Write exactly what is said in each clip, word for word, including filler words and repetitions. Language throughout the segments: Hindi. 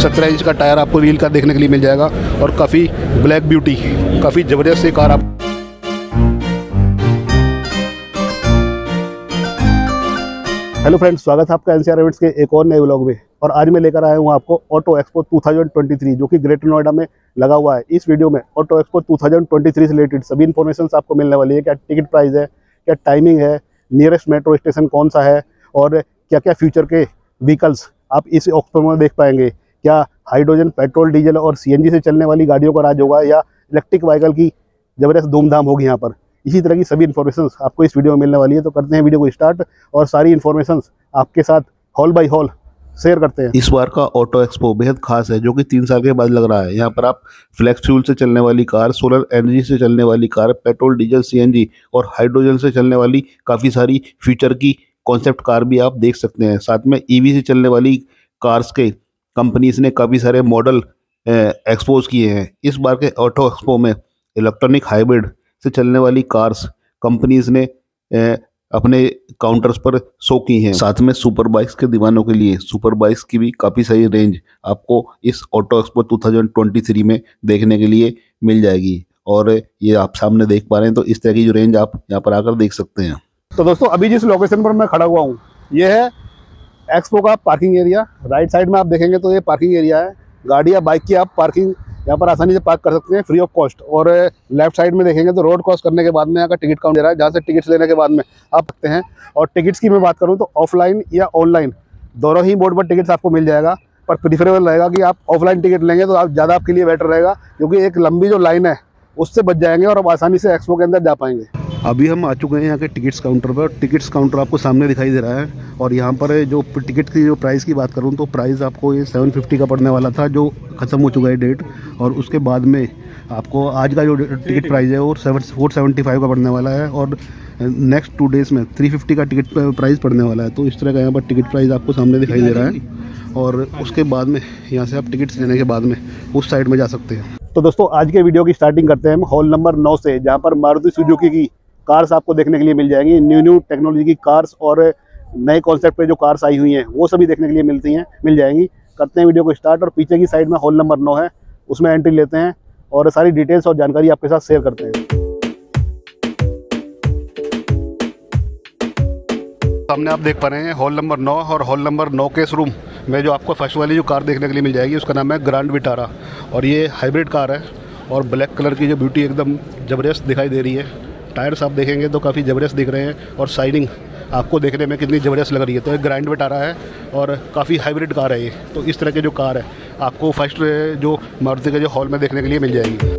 सत्रह इंच का टायर आपको व्हील का देखने के लिए मिल जाएगा और काफ़ी ब्लैक ब्यूटी, काफ़ी ज़बरदस्त सी कार आप। हेलो फ्रेंड्स, स्वागत है आपका एनसीआर इवेंट्स के एक और नए व्लॉग में। और आज मैं लेकर आया हूँ आपको ऑटो एक्सपो दो हज़ार तेईस जो कि ग्रेटर नोएडा में लगा हुआ है। इस वीडियो में ऑटो एक्सपो दो हज़ार तेईस से रिलेटेड सभी इन्फॉर्मेशन आपको मिलने वाली है। क्या टिकट प्राइस है, क्या टाइमिंग है, नियरेस्ट मेट्रो स्टेशन कौन सा है और क्या क्या फ्यूचर के व्हीकल्स आप इस एक्सपो में देख पाएंगे। क्या हाइड्रोजन, पेट्रोल, डीजल और सीएनजी से चलने वाली गाड़ियों का राज होगा या इलेक्ट्रिक व्हीकल की ज़बरदस्त धूमधाम होगी यहाँ पर। इसी तरह की सभी इन्फॉर्मेशन आपको इस वीडियो में मिलने वाली है। तो करते हैं वीडियो को स्टार्ट और सारी इन्फॉर्मेशन आपके साथ हॉल बाय हॉल शेयर करते हैं। इस बार का ऑटो एक्सपो बेहद खास है, जो कि तीन साल के बाद लग रहा है। यहाँ पर आप फ्लेक्स फ्यूल से चलने वाली कार, सोलर एनर्जी से चलने वाली कार, पेट्रोल, डीजल, सीएनजी और हाइड्रोजन से चलने वाली काफ़ी सारी फीचर की कॉन्सेप्ट कार भी आप देख सकते हैं। साथ में ईवी से चलने वाली कार्स के कंपनीज ने काफ़ी सारे मॉडल एक्सपोज किए हैं। इस बार के ऑटो एक्सपो में इलेक्ट्रॉनिक हाइब्रिड से चलने वाली कार्स कंपनीज ने ए, अपने काउंटर्स पर शो की हैं। साथ में सुपर बाइक्स के दीवानों के लिए सुपर बाइक्स की भी काफ़ी सारी रेंज आपको इस ऑटो एक्सपो दो हज़ार तेईस में देखने के लिए मिल जाएगी। और ये आप सामने देख पा रहे हैं, तो इस तरह की जो रेंज आप यहाँ पर आकर देख सकते हैं। तो दोस्तों, अभी जिस लोकेशन पर मैं खड़ा हुआ हूँ ये है एक्सपो का पार्किंग एरिया। राइट साइड में आप देखेंगे तो ये पार्किंग एरिया है। गाड़ी या बाइक की आप पार्किंग यहाँ पर आसानी से पार्क कर सकते हैं फ्री ऑफ कॉस्ट। और लेफ्ट साइड में देखेंगे तो रोड क्रॉस करने के बाद में यहाँ का टिकट काउंटर है, जहाँ से टिकट्स लेने के बाद में आप सकते हैं। और टिकट्स की मैं बात करूँ तो ऑफलाइन या ऑनलाइन दोनों ही मोड पर टिकट्स आपको मिल जाएगा। पर प्रीफरेबल रहेगा कि आप ऑफलाइन टिकट लेंगे तो आप ज़्यादा आपके लिए बेटर रहेगा, क्योंकि एक लंबी जो लाइन है उससे बच जाएंगे और आप आसानी से एक्सपो के अंदर जा पाएंगे। अभी हम आ चुके हैं यहाँ के टिकट्स काउंटर पर। टिकट्स काउंटर आपको सामने दिखाई दे रहा है। और यहाँ पर जो टिकट की जो प्राइस की बात करूँ तो प्राइस आपको ये सात सौ पचास का पड़ने वाला था, जो ख़त्म हो चुका है डेट। और उसके बाद में आपको आज का जो टिकट प्राइस है वो सेवन फोर सेवेंटी फाइव का पड़ने वाला है। और नेक्स्ट टू डेज़ में थ्री फिफ्टी का टिकट प्राइस पड़ने वाला है। तो इस तरह का यहाँ पर टिकट प्राइस आपको सामने दिखाई दे रहा है। और उसके बाद में यहाँ से आप टिकट्स लेने के बाद में उस साइड में जा सकते हैं। तो दोस्तों, आज के वीडियो की स्टार्टिंग करते हैं हम हॉल नंबर नौ से, जहाँ पर मारुति सुजुकी की कार्स आपको देखने के लिए मिल जाएंगी। न्यू न्यू टेक्नोलॉजी की कार्स और नए कॉन्सेप्ट पे जो कार्स आई हुई हैं वो सभी देखने के लिए मिलती हैं मिल जाएंगी। करते हैं वीडियो को स्टार्ट और पीछे की साइड में हॉल नंबर नौ है, उसमें एंट्री लेते हैं और सारी डिटेल्स और जानकारी आपके साथ शेयर करते हैं। सामने आप देख पा रहे हैं हॉल नंबर नौ, और हॉल नंबर नौ के इस रूम में जो आपको फर्स्ट वाली जो कार देखने के लिए मिल जाएगी उसका नाम है ग्रैंड विटारा। और ये हाइब्रिड कार है और ब्लैक कलर की जो ब्यूटी एकदम ज़बरदस्त दिखाई दे रही है। टायर्स आप देखेंगे तो काफ़ी ज़बरदस्त दिख रहे हैं और शाइनिंग आपको देखने में कितनी ज़बरदस्त लग रही है। तो ये ग्रैंड विटारा है और काफ़ी हाइब्रिड कार है ये। तो इस तरह की जो कार है आपको फर्स्ट जो मारुति के जो हॉल में देखने के लिए मिल जाएगी।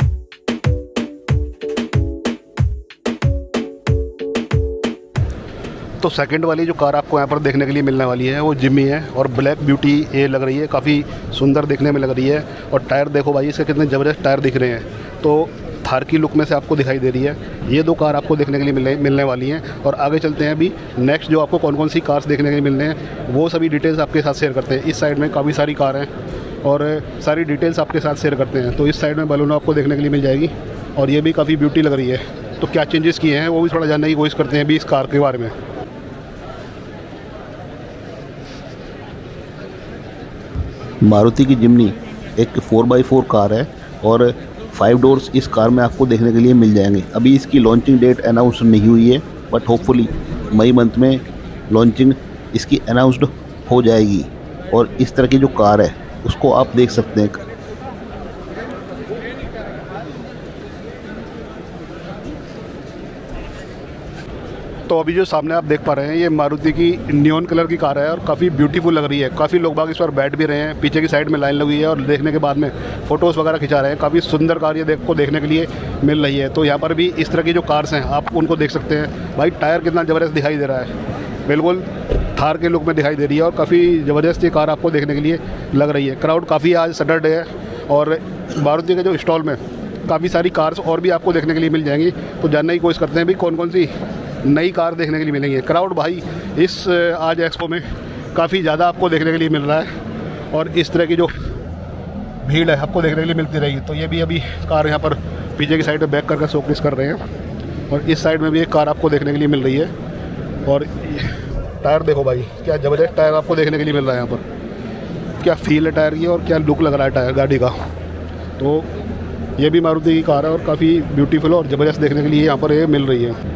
तो सेकंड वाली जो कार आपको यहाँ पर देखने के लिए मिलने वाली है वो जिम्नी है और ब्लैक ब्यूटी ये लग रही है, काफ़ी सुंदर देखने में लग रही है। और टायर देखो भाई, इसके कितने ज़बरदस्त टायर दिख रहे हैं। तो थार की लुक में से आपको दिखाई दे रही है। ये दो कार आपको देखने के लिए मिलने मिलने वाली हैं। और आगे चलते हैं अभी नेक्स्ट जो आपको कौन कौन सी कार्स देखने के लिए मिलने हैं वो सभी डिटेल्स आपके साथ शेयर करते हैं। इस साइड में काफ़ी सारी कार हैं और सारी डिटेल्स आपके साथ शेयर करते हैं। तो इस साइड में बलूनो आपको देखने के लिए मिल जाएगी और ये भी काफ़ी ब्यूटी लग रही है। तो क्या चेंजेस किए हैं वो भी थोड़ा जानने की कोशिश करते हैं अभी इस कार के बारे में। मारुति की जिम्नी एक फोर बाई फोर कार है और फाइव डोर्स इस कार में आपको देखने के लिए मिल जाएंगे। अभी इसकी लॉन्चिंग डेट अनाउंस नहीं हुई है, बट होपफुली मई मंथ में लॉन्चिंग इसकी अनाउंस्ड हो जाएगी। और इस तरह की जो कार है उसको आप देख सकते हैं। तो अभी जो सामने आप देख पा रहे हैं ये मारुति की नियॉन कलर की कार है और काफ़ी ब्यूटीफुल लग रही है। काफ़ी लोग बाग इस पर बैठ भी रहे हैं, पीछे की साइड में लाइन लगी है और देखने के बाद में फ़ोटोज़ वगैरह खिंचा रहे हैं। काफ़ी सुंदर कार ये देख को देखने के लिए मिल रही है। तो यहाँ पर भी इस तरह की जो कार्स हैं आप उनको देख सकते हैं। भाई टायर कितना ज़बरदस्त दिखाई दे रहा है, बिल्कुल थार के लुक में दिखाई दे रही है और काफ़ी ज़बरदस्त ये कार आपको देखने के लिए लग रही है। क्राउड काफ़ी आज सैटरडे है और मारुति के जो स्टॉल में काफ़ी सारी कार्स और भी आपको देखने के लिए मिल जाएंगी। तो जानने की कोशिश करते हैं भी कौन कौन सी नई कार देखने के लिए मिलेंगी। क्राउड भाई इस आज एक्सपो में काफ़ी ज़्यादा आपको देखने के लिए मिल रहा है और इस तरह की जो भीड़ है आपको देखने के लिए मिलती रहेगी। तो ये भी अभी कार यहाँ पर पीछे की साइड में बैक करके शोकेस कर रहे हैं और इस साइड में भी एक कार आपको देखने के लिए मिल रही है। और टायर देखो भाई, क्या ज़बरदस्त टायर आपको देखने के लिए मिल रहा है यहाँ पर। क्या फील है टायर की और क्या लुक लग रहा है टायर गाड़ी का। तो ये भी मारुति की कार है और काफ़ी ब्यूटीफुल और ज़बरदस्त देखने के लिए यहाँ पर ये मिल रही है।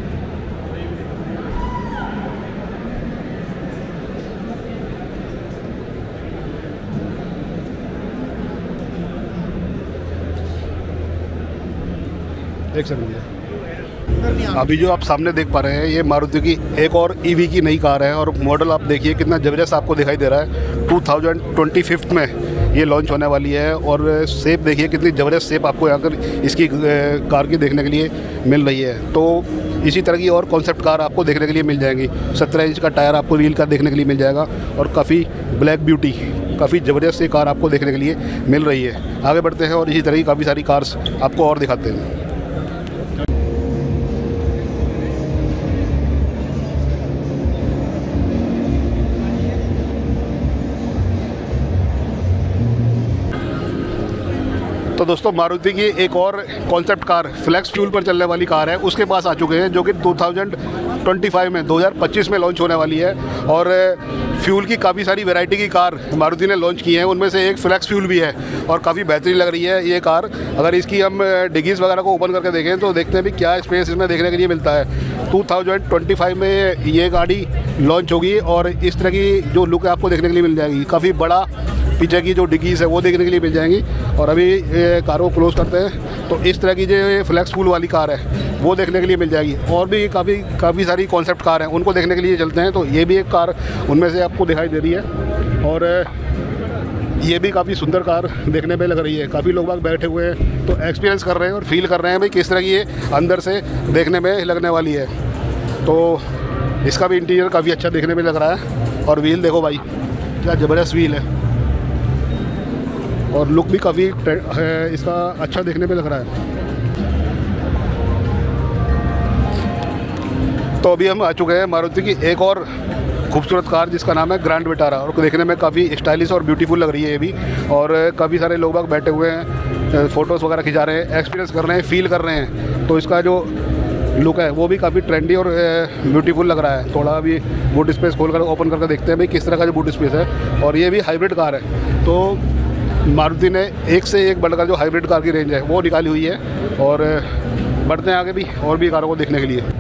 एक सेकंड, अभी जो आप सामने देख पा रहे हैं ये मारुति की एक और ईवी की नई कार है और मॉडल आप देखिए कितना ज़बरदस्त आपको दिखाई दे रहा है। टू थाउजेंड ट्वेंटी फिफ्थ में ये लॉन्च होने वाली है और शेप देखिए कितनी ज़बरदस्त शेप आपको यहाँ पर इसकी कार की देखने के लिए मिल रही है। तो इसी तरह की और कॉन्सेप्ट कार आपको देखने के लिए मिल जाएंगी। सत्रह इंच का टायर आपको व्हील का देखने के लिए मिल जाएगा और काफ़ी ब्लैक ब्यूटी, काफ़ी ज़बरदस्त ये कार आपको देखने के लिए मिल रही है। आगे बढ़ते हैं और इसी तरह की काफ़ी सारी कार्स आपको और दिखाते हैं। तो दोस्तों मारुति की एक और कॉन्सेप्ट कार फ्लेक्स फ्यूल पर चलने वाली कार है, उसके पास आ चुके हैं, जो कि टू थाउजेंड ट्वेंटी फाइव में दो हज़ार पच्चीस में लॉन्च होने वाली है। और फ्यूल की काफ़ी सारी वैरायटी की कार मारुति ने लॉन्च की हैं, उनमें से एक फ्लेक्स फ्यूल भी है और काफ़ी बेहतरीन लग रही है ये कार। अगर इसकी हम डिगीज़ वगैरह को ओपन करके देखें तो देखते हैं भी क्या स्पेस इसमें देखने के लिए मिलता है। टू थाउजेंड ट्वेंटी फाइव में ये गाड़ी लॉन्च होगी और इस तरह की जो लुक है आपको देखने के लिए मिल जाएगी। काफ़ी बड़ा पीछे की जो डिगीज़ है वो देखने के लिए मिल जाएंगी। और अभी ये कार को क्लोज करते हैं तो इस तरह की जो फ्लेक्स फ्यूल वाली कार है वो देखने के लिए मिल जाएगी। और भी काफ़ी काफ़ी सारी कॉन्सेप्ट कार हैं, उनको देखने के लिए चलते हैं। तो ये भी एक कार उनमें से आपको दिखाई दे रही है और ये भी काफ़ी सुंदर कार देखने में लग रही है। काफ़ी लोग बाग बैठे हुए हैं तो एक्सपीरियंस कर रहे हैं और फील कर रहे हैं भाई किस तरह की ये अंदर से देखने में लगने वाली है। तो इसका भी इंटीरियर काफ़ी अच्छा देखने में लग रहा है। और व्हील देखो भाई क्या ज़बरदस्त व्हील है और लुक भी काफ़ी है इसका अच्छा देखने में लग रहा है। तो अभी हम आ चुके हैं मारुति की एक और खूबसूरत कार जिसका नाम है ग्रैंड विटारा और देखने में काफ़ी स्टाइलिश और ब्यूटीफुल लग रही है ये भी। और काफ़ी सारे लोग बाग बैठे हुए हैं, फ़ोटोज़ वगैरह खिंचा रहे हैं, एक्सपीरियंस कर रहे हैं, फील कर रहे हैं। तो इसका जो लुक है वो भी काफ़ी ट्रेंडी और ब्यूटीफुल लग रहा है। थोड़ा अभी बूट स्पेस खोल कर ओपन करके देखते हैं भाई किस तरह का जो बूट स्पेस है। और ये भी हाइब्रिड कार है, तो मारुति ने एक से एक बढ़कर जो हाइब्रिड कार की रेंज है वो निकाली हुई है। और बढ़ते हैं आगे भी और भी कारों को देखने के लिए।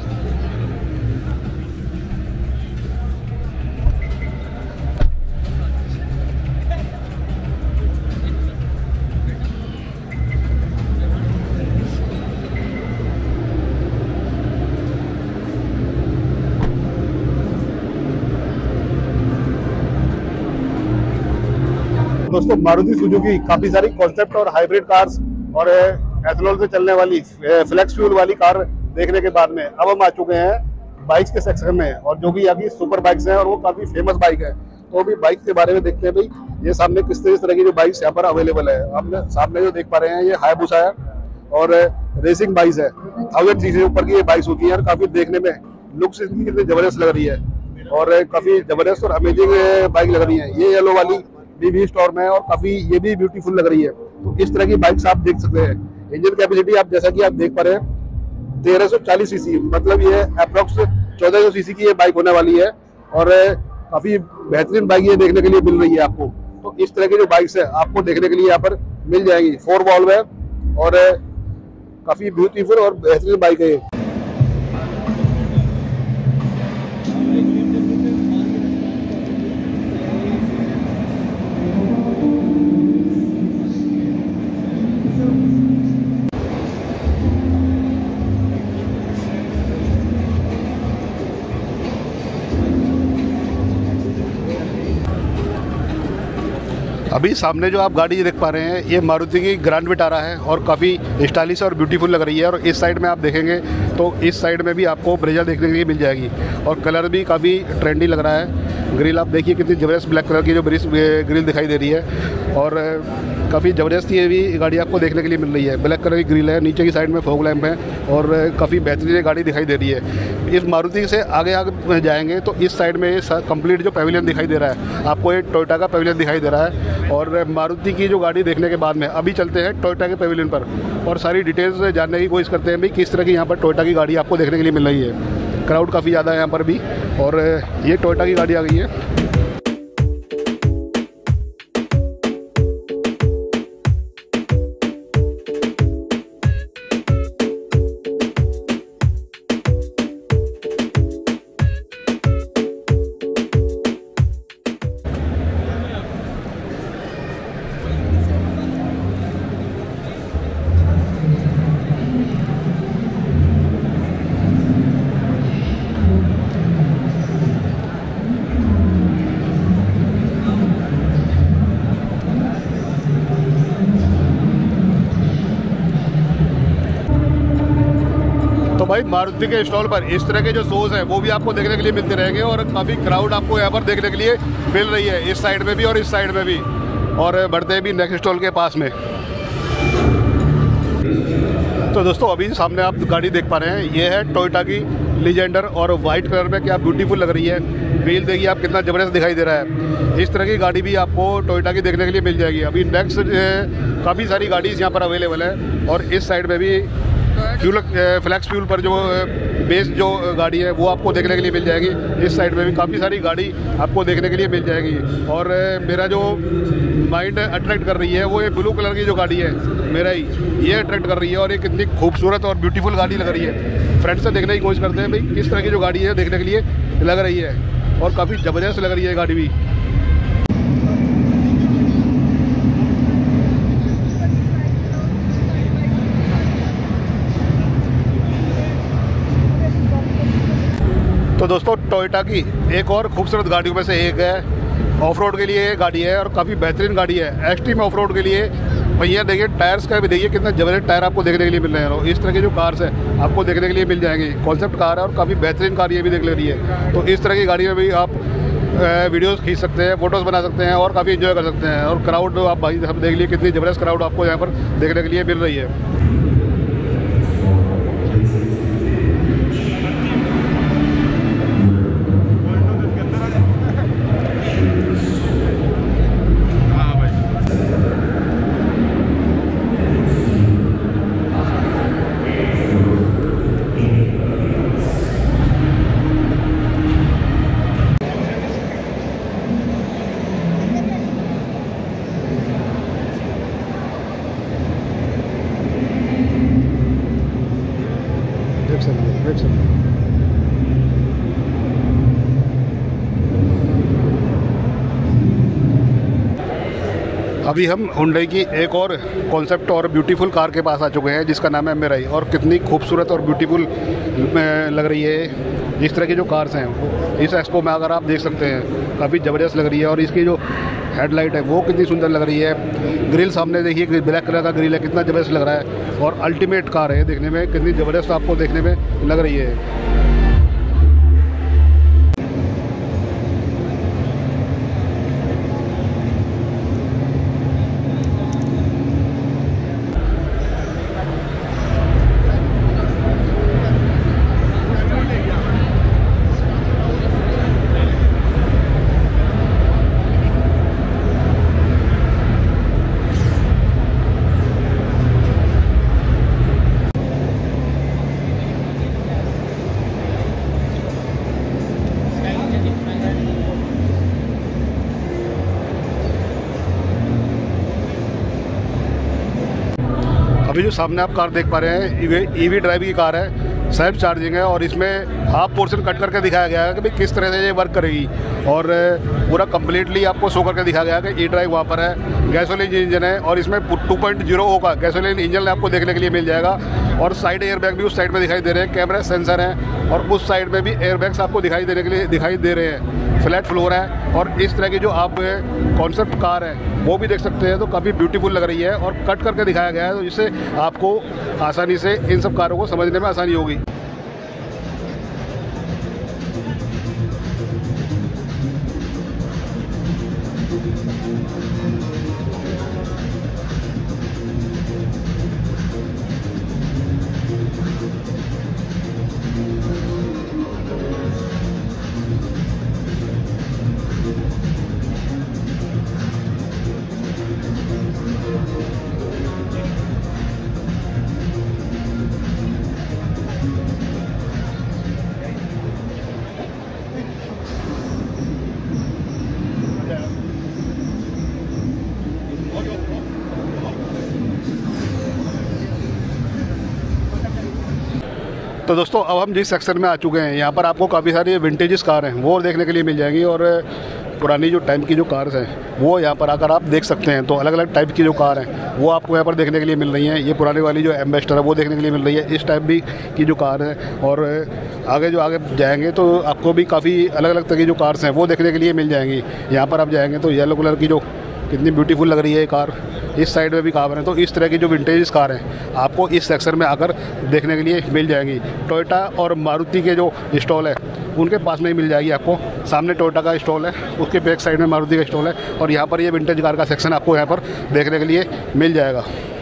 दोस्तों मारुति सुजुकी काफ़ी सारी कॉन्सेप्ट और हाइब्रिड कार्स और एथेनॉल से चलने वाली फ्लेक्स फ्यूल वाली कार देखने के बाद में अब हम आ चुके हैं बाइक्स के सेक्शन में, और जो कि यहाँ की सुपर बाइक्स हैं और वो काफ़ी फेमस बाइक है। तो अभी बाइक के बारे में देखते हैं भाई ये सामने किस तरह की जो बाइक्स यहाँ पर अवेलेबल है। आपने सामने जो देख पा रहे हैं ये हायाबुसा है और रेसिंग बाइक्स है। थाउजेंड सी सी ऊपर की ये बाइक्स होती है और काफ़ी देखने में लुक्स इसकी कितनी ज़बरदस्त लग रही है और काफ़ी ज़बरदस्त और अमेजिंग बाइक लग रही है। ये येलो वाली बीबी स्टोर में है और काफी ये भी ब्यूटीफुल लग रही है। तो इस तरह की बाइक्स आप देख सकते हैं। इंजन कैपेसिटी आप जैसा कि आप देख पा रहे हैं तेरह सौ चालीस सीसी, मतलब ये अप्रोक्स चौदह सौ सीसी की ये बाइक होने वाली है और काफी बेहतरीन बाइक ये देखने के लिए मिल रही है आपको। तो इस तरह की जो बाइक्स है आपको देखने के लिए यहाँ पर मिल जाएंगी। फोर वॉल्व है और काफी ब्यूटीफुल और बेहतरीन बाइक है। अभी सामने जो आप गाड़ी देख पा रहे हैं ये मारुति की ग्रैंड विटारा है और काफ़ी स्टाइलिश और ब्यूटीफुल लग रही है। और इस साइड में आप देखेंगे तो इस साइड में भी आपको ब्रेजा देखने के लिए मिल जाएगी और कलर भी काफ़ी ट्रेंडी लग रहा है। ग्रिल आप देखिए कितनी ज़बरदस्त ब्लैक कलर की जो ब्रिस ग्रिल दिखाई दे रही है और काफ़ी ज़बरदस्त ये भी गाड़ी आपको देखने के लिए मिल रही है। ब्लैक कलर की ग्रिल है, नीचे की साइड में फॉग लैंप है और काफ़ी बेहतरीन गाड़ी दिखाई दे रही है। इस मारुति से आगे आगे जाएंगे तो इस साइड में कंप्लीट जो पैविलियन दिखाई दे रहा है आपको एक टोयोटा का पैविलियन दिखाई दे रहा है। और मारुति की जो गाड़ी देखने के बाद में अभी चलते हैं टोयोटा के पैविलियन पर और सारी डिटेल्स जानने की कोशिश करते हैं भाई किस तरह की यहाँ पर टोयोटा की गाड़ी आपको देखने के लिए मिल रही है। क्राउड काफ़ी ज़्यादा है यहाँ पर भी और ये टोयोटा की गाड़ी आ गई है। भाई मारुति के स्टॉल पर इस तरह के जो शोज़ हैं वो भी आपको देखने के लिए मिलते रहेंगे और काफ़ी क्राउड आपको यहाँ पर देखने के लिए मिल रही है, इस साइड में भी और इस साइड में भी। और बढ़ते हैं भी नेक्स्ट स्टॉल के पास में। तो दोस्तों अभी सामने आप गाड़ी देख पा रहे हैं, ये है टोयोटा की लीजेंडर और वाइट कलर में क्या ब्यूटीफुल लग रही है। व्हील देखिए आप कितना ज़बरदस्त दिखाई दे रहा है। इस तरह की गाड़ी भी आपको टोयोटा की देखने के लिए मिल जाएगी। अभी नेक्स्ट काफ़ी सारी गाड़ीज़ यहाँ पर अवेलेबल है और इस साइड में भी फ्यूल फ्लैक्स फ्यूल पर जो बेस जो गाड़ी है वो आपको देखने के लिए मिल जाएगी। इस साइड में भी काफ़ी सारी गाड़ी आपको देखने के लिए मिल जाएगी। और मेरा जो माइंड अट्रैक्ट कर रही है वो ये ब्लू कलर की जो गाड़ी है मेरा ही ये अट्रैक्ट कर रही है और ये कितनी खूबसूरत और ब्यूटीफुल गाड़ी लग रही है। फ्रेंड्स से देखने की कोशिश करते हैं भाई किस तरह की जो गाड़ी है देखने के लिए लग रही है और काफ़ी ज़बरदस्त लग रही है गाड़ी भी। तो दोस्तों टोयोटा की एक और खूबसूरत गाड़ियों में से एक है, ऑफ रोड के लिए गाड़ी है और काफ़ी बेहतरीन गाड़ी है एक्सट्रीम ऑफ रोड के लिए। भैया देखिए टायर्स का भी देखिए कितना ज़बरदस्त टायर आपको देखने के लिए मिल रहे हैं। इस तरह की जो कार्स है आपको देखने के लिए मिल जाएंगी। कॉन्सेप्ट कार है और काफ़ी बेहतरीन कार ये भी देख ले रही है। तो इस तरह की गाड़ी में भी आप वीडियोस खींच सकते हैं, फोटोज़ बना सकते हैं और काफ़ी एंजॉय कर सकते हैं। और क्राउड आप भाई सब देख लिए कितनी ज़बरदस्त क्राउड आपको यहाँ पर देखने के लिए मिल रही है। अभी हम हुंडई की एक और कॉन्सेप्ट और ब्यूटीफुल कार के पास आ चुके हैं जिसका नाम है मिराई और कितनी खूबसूरत और ब्यूटीफुल लग रही है। इस तरह की जो कार्स हैं इस एक्सपो में अगर आप देख सकते हैं काफ़ी ज़बरदस्त लग रही है और इसकी जो हेडलाइट है वो कितनी सुंदर लग रही है। ग्रिल सामने देखिए ब्लैक कलर का ग्रिल है, कितना ज़बरदस्त लग रहा है और अल्टीमेट कार है देखने में, कितनी ज़बरदस्त आपको देखने में लग रही है। अभी जो सामने आप कार देख पा रहे हैं ईवी ड्राइव की कार है, सेल्फ चार्जिंग है और इसमें हाफ पोर्शन कट करके दिखाया गया है कि भाई किस तरह से ये वर्क करेगी और पूरा कम्प्लीटली आपको शो करके दिखाया गया है कि ई ड्राइव वहाँ पर है। गैसोलीन इंजन है और इसमें टू पॉइंट ज़ीरो होगा गैसोलीन इंजन आपको देखने के लिए मिल जाएगा और साइड एयर बैग भी उस साइड में दिखाई दे रहे हैं, कैमरा सेंसर है और उस साइड में भी एयर बैग्स आपको दिखाई देने के लिए दिखाई दे रहे हैं। फ्लैट फ्लोर है और इस तरह की जो आप कॉन्सेप्ट कार है वो भी देख सकते हैं। तो काफ़ी ब्यूटीफुल लग रही है और कट करके दिखाया गया है तो जिससे आपको आसानी से इन सब कारों को समझने में आसानी होगी। तो दोस्तों अब हम जिस सेक्शन में आ चुके हैं यहाँ पर आपको काफ़ी सारी विंटेजेस कार हैं वो देखने के लिए मिल जाएंगी और पुरानी जो टाइप की जो कार्स हैं वो यहाँ पर आकर आप देख सकते हैं। तो अलग अलग टाइप की जो कार हैं वो आपको यहाँ पर देखने के लिए मिल रही हैं। ये पुरानी वाली जो एम्बेसडर है वो देखने के लिए मिल रही है, इस टाइप भी की जो कार है। और आगे जो आगे जाएंगे तो आपको भी काफ़ी अलग अलग तरह की जो कार्स हैं वो देखने के लिए मिल जाएंगी। यहाँ पर आप जाएँगे तो येलो कलर की जो कितनी ब्यूटीफुल लग रही है ये कार इस साइड में भी कार हैं। तो इस तरह की जो विंटेज कार हैं आपको इस सेक्शन में आकर देखने के लिए मिल जाएंगी। टोयोटा और मारुति के जो स्टॉल है उनके पास में ही मिल जाएगी आपको। सामने टोयोटा का स्टॉल है, उसके बैक साइड में मारुति का स्टॉल है और यहाँ पर ये विंटेज कार का सेक्शन आपको यहाँ पर देखने के लिए मिल जाएगा।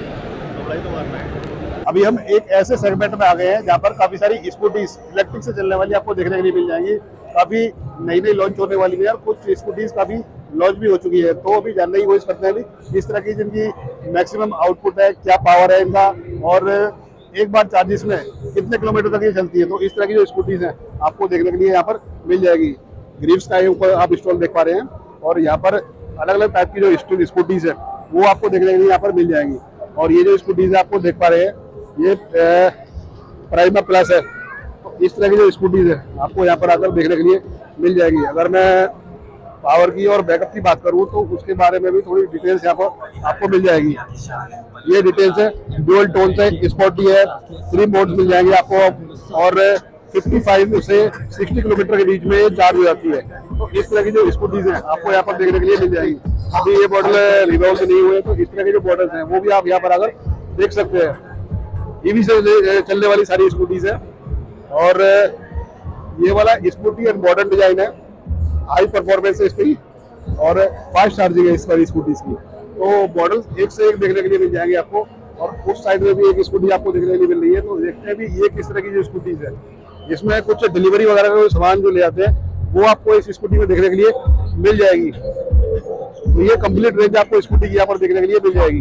अभी हम एक ऐसे सेगमेंट में आ गए हैं जहाँ पर काफ़ी सारी स्कूटीज इलेक्ट्रिक से चलने वाली आपको देखने के लिए मिल जाएंगी। काफ़ी नई नई लॉन्च होने वाली है और कुछ स्कूटीज काफ़ी लॉन्च भी हो चुकी है। तो अभी जानने की कोशिश करते हैं अभी इस तरह की जिनकी मैक्सिमम आउटपुट है, क्या पावर है इनका और एक बार चार्जिस में कितने किलोमीटर तक ये चलती है। तो इस तरह की जो स्कूटीज हैं आपको देखने के लिए यहाँ पर मिल जाएगी। ग्रिप्स का ऊपर आप स्टॉल देख पा रहे हैं और यहाँ पर अलग अलग टाइप की जो स्कूटीज है वो आपको देखने के लिए यहाँ पर मिल जाएंगी। और ये जो स्कूटीज है आपको देख पा रहे हैं ये प्राइमा प्लस है। तो इस तरह की जो स्कूटीज है आपको यहाँ पर आकर देखने के लिए मिल जाएगी। अगर मैं पावर की और बैकअप की बात करूँ तो उसके बारे में भी थोड़ी डिटेल्स यहाँ पर आपको मिल जाएगी। ये डिटेल्स है, डुअल टोन है, स्पोर्टी है, थ्री मोड्स मिल जाएंगे आपको और पचपन से साठ किलोमीटर के बीच में ये चार्ज हो जाती है। तो इस तरह की जो स्कूटीज हैं आपको यहाँ पर देखने के लिए मिल जाएंगी। अभी ये मॉडल रिवॉल्व नहीं हुए तो इस तरह के जो मॉडल्स हैं वो भी आप यहाँ पर आकर देख सकते हैं। ईवी से चलने वाली सारी स्कूटीज है और ये वाला स्कूटी एंड मॉडर्न डिजाइन है, हाई परफॉर्मेंस है इसकी और फास्ट चार्जिंग है इस वाली स्कूटीज की। तो मॉडल्स एक से एक देखने के लिए मिल जाएंगे आपको और उस साइड में भी एक स्कूटी आपको देखने के लिए मिल रही है। तो देखते हैं भी ये किस तरह की जो स्कूटीज है, जिसमें कुछ डिलीवरी वगैरह का सामान जो ले आते हैं वो आपको इस स्कूटी में देखने के लिए मिल जाएगी। तो ये कंप्लीट रेंज आपको स्कूटी की यहाँ पर देखने के लिए मिल जाएगी।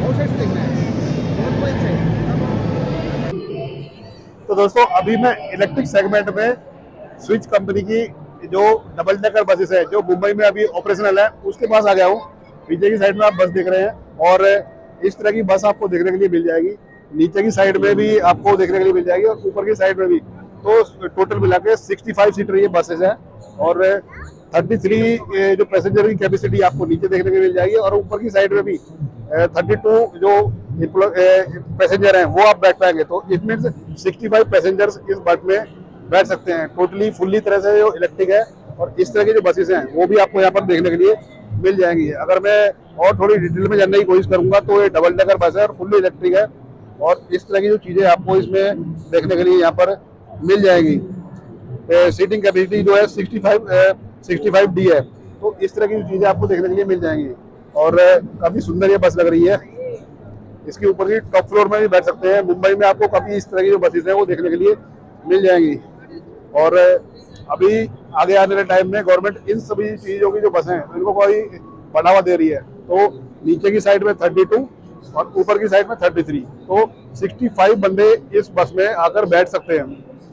तो दोस्तों अभी मैं इलेक्ट्रिक सेगमेंट में स्विच कंपनी की जो डबल डेकर बसेस है जो मुंबई में अभी ऑपरेशनल है उसके पास आ गया हूँ। पीछे की साइड में आप बस देख रहे हैं और इस तरह की बस आपको देखने के लिए मिल जाएगी। नीचे की साइड में भी आपको देखने के लिए मिल जाएगी और ऊपर की साइड में भी। तो टोटल मिला के पैंसठ सीटर ये बसेस है और तैंतीस जो पैसेंजर की कैपेसिटी आपको नीचे देखने को मिल जाएगी और ऊपर की साइड में भी बत्तीस जो पैसेंजर हैं वो आप बैठ पाएंगे। तो इट मीन्स पैंसठ पैसेंजर्स इस बस में बैठ सकते हैं। टोटली फुल्ली तरह से जो इलेक्ट्रिक है और इस तरह की जो बसेस हैं वो भी आपको यहाँ पर देखने के लिए मिल जाएंगी। अगर मैं और थोड़ी डिटेल में जानने की कोशिश करूंगा तो ये डबल डेकर बस है और फुल्ली इलेक्ट्रिक है और इस तरह की जो चीज़ें आपको इसमें देखने के लिए यहाँ पर मिल जाएगी। सीटिंग कैपेसिटी जो है पैंसठ डी है। तो इस तरह की चीज़ें आपको देखने के लिए मिल जाएंगी और काफ़ी सुंदर ये बस लग रही है। इसके ऊपर भी टॉप फ्लोर में भी बैठ सकते हैं। मुंबई में आपको काफ़ी इस तरह की जो बसेस हैं वो देखने के लिए मिल जाएंगी और अभी आगे आने वाले टाइम में गवर्नमेंट इन सभी चीज़ों की जो बसें हैं इनको कोई बढ़ावा दे रही है। तो नीचे की साइड में बत्तीस और ऊपर की साइड में तैंतीस, तो पैंसठ बंदे इस बस में आकर बैठ सकते हैं।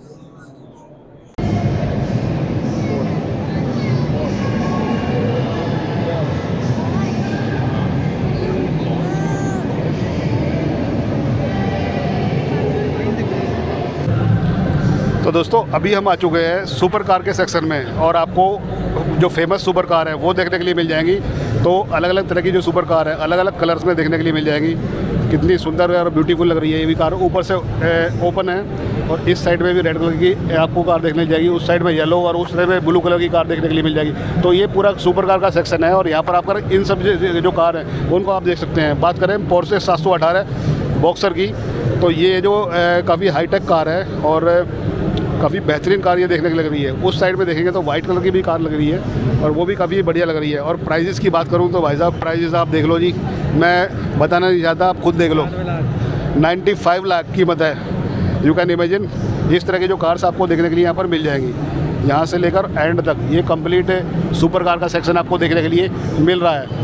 तो दोस्तों अभी हम आ चुके हैं सुपर कार के सेक्शन में और आपको जो फेमस सुपर कार है वो देखने के लिए मिल जाएंगी। तो अलग अलग तरह की जो सुपर कार है अलग अलग कलर्स में देखने के लिए मिल जाएंगी। कितनी सुंदर और ब्यूटीफुल लग रही है ये भी कार। ऊपर से ओपन है और इस साइड में भी रेड कलर की आपको कार देखने मिल जाएगी, उस साइड में येलो और उस साइड में ब्लू कलर की कार देखने के लिए मिल जाएगी। तो ये पूरा सुपर कार का सेक्शन है और यहाँ पर आप इन सब जो कार हैं उनको आप देख सकते हैं। बात करें पोर्शे सात सौ अठारह बॉक्सर की, तो ये जो काफ़ी हाईटेक कार है और काफ़ी बेहतरीन कार ये देखने की लग रही है। उस साइड में देखेंगे तो वाइट कलर की भी कार लग रही है और वो भी काफ़ी बढ़िया लग रही है। और प्राइजेस की बात करूँ तो भाई साहब प्राइजेस आप देख लो जी, मैं बताना नहीं चाहता, आप खुद देख लो। पचानवे लाख कीमत है। यू कैन इमेजिन इस तरह की जो कार्स आपको देखने के लिए यहाँ पर मिल जाएंगी। यहाँ से लेकर एंड तक ये कंप्लीट सुपर कार का सेक्शन आपको देखने के लिए मिल रहा है।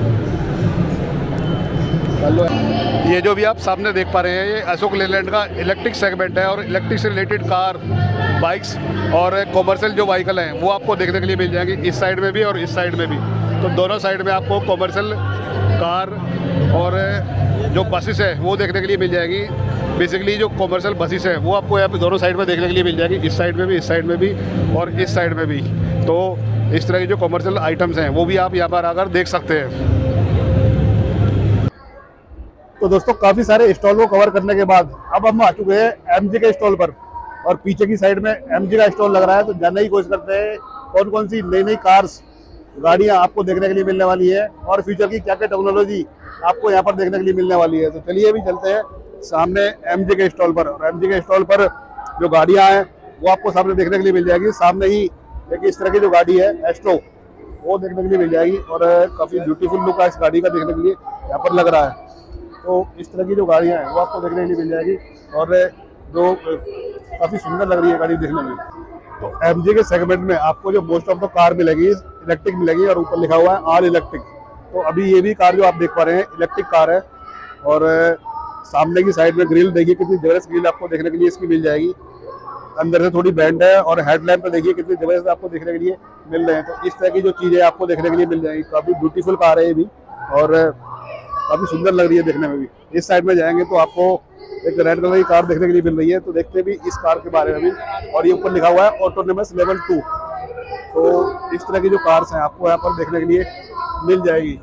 ये जो भी आप सामने देख पा रहे हैं ये अशोक लेलैंड का इलेक्ट्रिक सेगमेंट है और इलेक्ट्रिक से रिलेटेड कार, बाइक्स और कॉमर्शियल जो व्हीकल हैं वो आपको देखने के लिए मिल जाएंगी, इस साइड में भी और इस साइड में भी। तो दोनों साइड में आपको कॉमर्शियल कार और जो बसेस है वो देखने के लिए मिल जाएगी। बेसिकली जो कॉमर्शियल बसेस है वो आपको यहाँ पे दोनों साइड में देखने के लिए मिल जाएगी, इस साइड में भी, इस साइड में भी और इस साइड में भी। तो इस तरह की जो कॉमर्शियल आइटम्स हैं वो भी आप यहाँ पर आकर देख सकते हैं। तो दोस्तों काफी सारे स्टॉल को कवर करने के बाद अब हम आ चुके हैं एमजी के स्टॉल पर और पीछे की साइड में एमजी का स्टॉल लग रहा है। तो जानने की कोशिश करते हैं कौन कौन सी नई नई कार्स गाड़ियां आपको देखने के लिए मिलने वाली है और फ्यूचर की क्या क्या टेक्नोलॉजी आपको यहाँ पर देखने के लिए मिलने वाली है। तो चलिए अभी चलते हैं सामने एमजी के स्टॉल पर। और एमजी के स्टॉल पर जो गाड़ियाँ हैं वो आपको सामने देखने के लिए मिल जाएगी। सामने ही एक इस तरह की जो गाड़ी है एस्ट्रो, वो देखने के लिए मिल जाएगी और काफ़ी ब्यूटीफुल लुक है इस गाड़ी का देखने के लिए यहाँ पर लग रहा है। तो इस तरह की जो गाड़ियाँ हैं वो आपको देखने के लिए मिल जाएगी और जो काफ़ी सुंदर लग रही है गाड़ी देखने में। तो एमजी के सेगमेंट में आपको जो मोस्ट ऑफ द कार मिलेगी इलेक्ट्रिक मिलेगी और ऊपर लिखा हुआ है ऑल इलेक्ट्रिक। तो अभी ये भी कार जो आप देख पा रहे हैं इलेक्ट्रिक कार है और सामने की साइड में ग्रिल देखिए कितनी जबरदस्त ग्रिल आपको देखने के लिए इसकी मिल जाएगी। अंदर से थोड़ी बैंड है और हेडलैम्प पे देखिए कितनी जबरदस्त आपको देखने के लिए मिल रहे हैं। तो इस तरह की जो चीज़ें आपको देखने के लिए मिल जाएगी। काफ़ी ब्यूटीफुल कार है ये भी और काफ़ी सुंदर लग रही है देखने में भी। इस साइड में जाएंगे तो आपको एक रेड कलर की कार देखने के लिए मिल रही है। तो देखते भी इस कार के बारे में भी। और ये ऊपर लिखा हुआ है ऑटोनोमस लेवल टू। तो इस तरह की जो कार्स हैं आपको यहाँ पर देखने के लिए मिल जाएगी।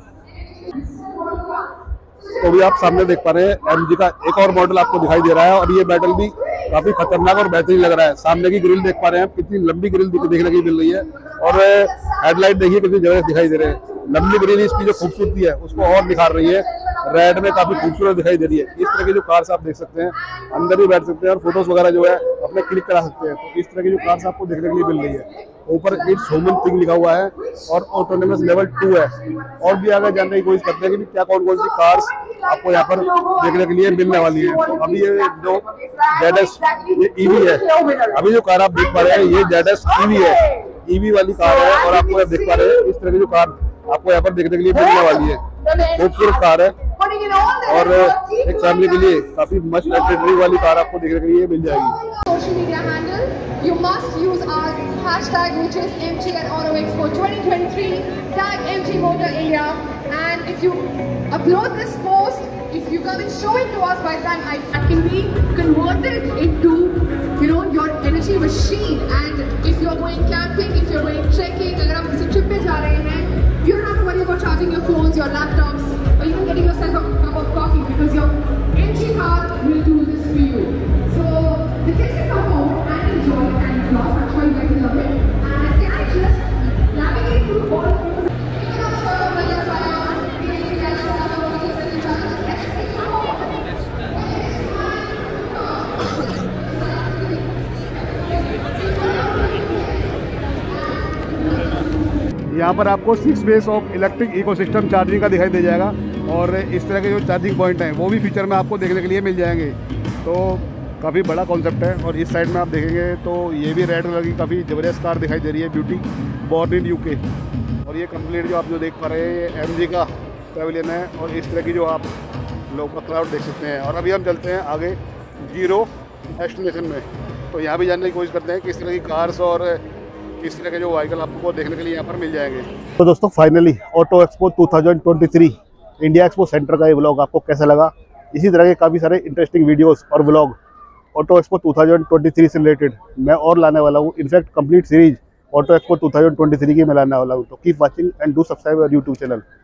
तो भी आप सामने देख पा रहे हैं एमजी का एक और मॉडल आपको दिखाई दे रहा है और ये मॉडल भी काफी खतरनाक और बेहतरीन लग रहा है। सामने की ग्रिल देख पा रहे हैं आप, कितनी लंबी ग्रिल देखने की मिल रही है और हेडलाइट देखिए कितनी जबरदस्त दिखाई दे रहे हैं। लंबी ग्रिल इसकी जो खूबसूरती है उसको और निखार रही है। रेड में काफी खूबसूरत दिखाई दे रही है। इस तरह की जो कार्स आप देख सकते हैं, अंदर भी बैठ सकते हैं और फोटोज वगैरह जो है अपने क्लिक करा सकते हैं। तो इस तरह की जो कार्स आपको देखने के लिए मिल रही है। ऊपर इट्स ह्यूमन थिंग लिखा हुआ है और ऑटोनोमस लेवल टू है। और भी आगे जानने की कोशिश करते हैं कि क्या कौन कौन सी कार्स आपको यहाँ पर देखने के लिए मिलने वाली है। तो अभी ये जो जेड एस ये ईवी है, अभी जो कार आप देख पा रहे हैं ये जेड एस ईवी है, ईवी वाली कार है। और आपको यहाँ देख पा रहे हैं इस तरह की जो कार आपको यहाँ पर देखने के लिए मिलने वाली है। खूबसूरत कार है और एक फैमिली के लिए काफी मस्त लग्जरी वाली कार आपको देखने के लिए मिल जाएगी। Social media handle, you must use our hashtag which is M G and Auto Expo twenty twenty-three, tag M G Motor India, and if you upload this post, if you come and show it to us by the time I that can be converted into, you know, your energy machine. And if you're going camping, if you're going trekking, अगर आप किसी trip पे जा रहे हैं, you don't have to worry about charging your phones, your laptops, or even getting yourself a cup of coffee because your M G car will do this for you. So the kids can come home and enjoy and floss. I'm sure you guys love it. And can I just navigate through all of this? If you're not sure what you're trying on, you can guys show up on the second channel. Let's take it home. यहाँ पर आपको six base of electric ecosystem charging का दिखाई दे जाएगा और इस तरह के जो चार्जिंग पॉइंट हैं वो भी फीचर में आपको देखने के लिए मिल जाएंगे। तो काफ़ी बड़ा कॉन्सेप्ट है। और इस साइड में आप देखेंगे तो ये भी रेड कलर की काफ़ी ज़बरदस्त कार दिखाई दे रही है, ब्यूटी बॉर्न इन यूके। और ये कंप्लीट जो आप जो देख पा रहे हैं ये एमजी का पैविलियन है और इस तरह की जो आप लोग का क्राउड देख सकते हैं। और अभी हम चलते हैं आगे जीरो डेस्टिनेशन में। तो यहाँ भी जानने की कोशिश करते हैं किस तरह की कार्स और इस तरह के जो व्हीकल आपको देखने के लिए यहाँ पर मिल जाएंगे। तो दोस्तों finally auto expo two thousand twenty three India expo centre का ये व्लॉग आपको कैसा लगा? इसी तरह के काफ़ी सारे इंटरेस्टिंग वीडियोस और vlog auto expo two thousand twenty three से रिलेटेड मैं और लाने वाला हूँ। In fact complete series auto expo two thousand twenty three की मैं लाने वाला हूँ। तो keep watching and do subscribe our YouTube channel.